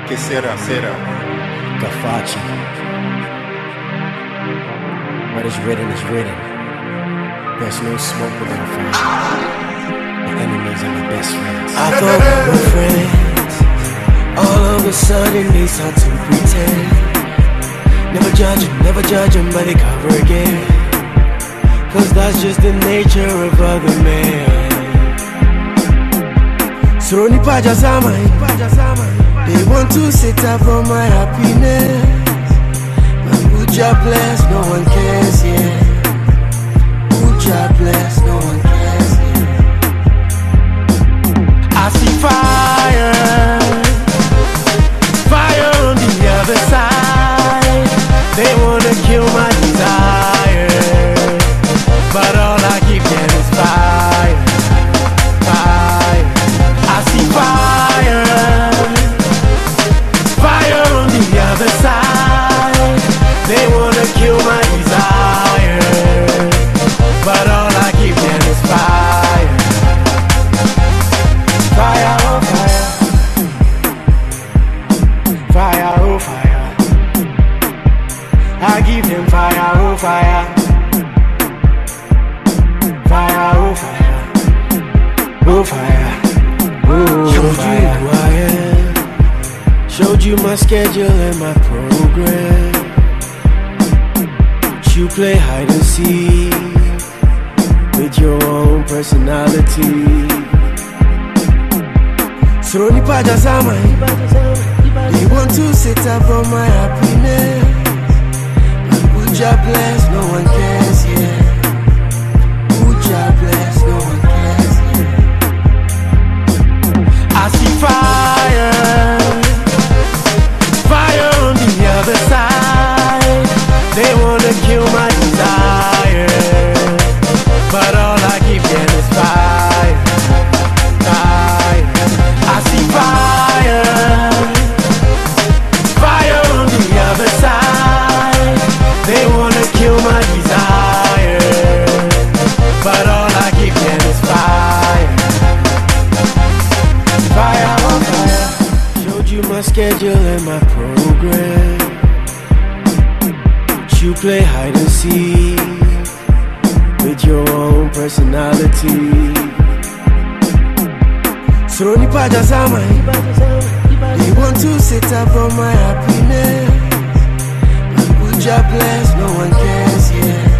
Que será? Gafachi. What is written is written. There's no smoke without fire. The enemies are my best friends. I thought we were friends. All of a sudden they start to pretend. Never judge them by the cover again. Cause that's just the nature of other men. So nipaja zamai. They want to sit up on my happiness. But Uja bless, no one cares, yeah. Uja bless, no one cares, yeah. I see fire on the other side. They wanna kill my desire, but all I keep getting is fire. I see fire on the other side. They wanna kill my desire, but all I keep getting is fire. Fire, oh fire. Fire, oh fire. I give them fire, oh fire. Fire, oh fire. Oh fire. Oh, showed fire. You who I am. Showed you my schedule and my program. You play hide and seek with your own personality. So nipaja zamai. They want to sit up on my happiness. But Uja bless, no one cares, yeah. Uja bless, no one cares, yeah. I see fire on the other side. They wanna kill my desire, but all I keep getting is fire. I see fire on the other side. They wanna kill my desire, but all I keep getting is fire. Fire on fire. Showed you my schedule and my program. You play hide and seek with your own personality. So nipaja zamai. They want to sit up on my happiness. But Uja bless, no one cares, yeah.